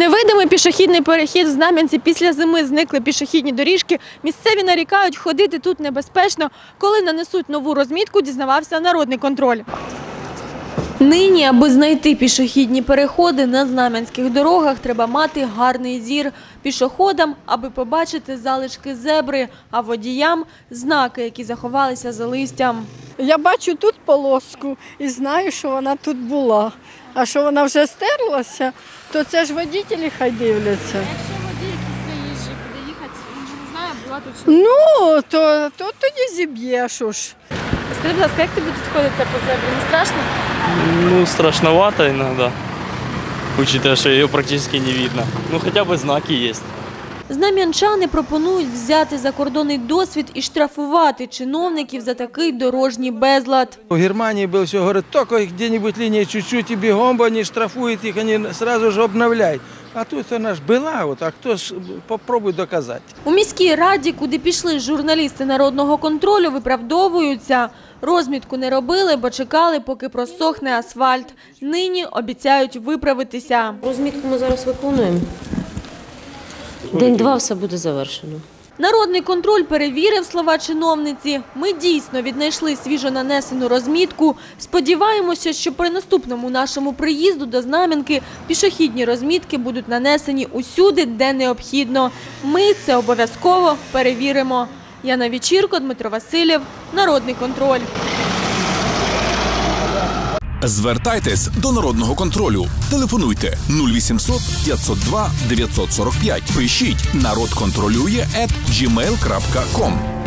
Невидимий пішохідний перехід в Знам'янці. Після зими зникли пішохідні доріжки. Місцеві нарікають, ходити тут небезпечно. Коли нанесуть нову розмітку, дізнавався народний контроль. Нині, аби знайти пішохідні переходи на знам'янських дорогах, треба мати гарний зір. Пішоходам, аби побачити залишки зебри, а водіям – знаки, які заховалися за листям. Я бачу тут полоску і знаю, що вона тут була. А що вона вже стерлася, то це ж водителі хай дивляться. Якщо водій якийсь заїжджий, буде їхати, він же не знає, була тут чи ні. То тоді зіб'єш уж. Скажи, будь ласка, як тобі тут ходиться по зебрі? Не страшно? Ну, страшновато иногда, учитывая, что ее практически не видно. Ну, хотя бы знаки есть. Знам'янчани пропонують взяти закордонний досвід і штрафувати чиновників за такий дорожній безлад. В Германии был все, говорит, только где-нибудь линия чуть-чуть и бегом они штрафуют их, они сразу же обновляют. А тут она ж была, вот, а кто ж попробуй доказать. У міській раді, куди пішли журналісти народного контролю, виправдовуються. Розмітку не робили, бо чекали, поки просохне асфальт. Нині обіцяють виправитися. Розмітку ми зараз виконуємо. День-два все буде завершено. Народний контроль перевірив слова чиновниці. Ми дійсно віднайшли свіжо нанесену розмітку. Сподіваємося, що при наступному нашому приїзду до Знам'янки пішохідні розмітки будуть нанесені усюди, де необхідно. Ми це обов'язково перевіримо. Яна Вечірко, Дмитро Васильєв, Народний контроль. Звертайтесь до Народного контролю. Телефонуйте 0800 502 945. Пишіть «Народ контролює» @gmail.com.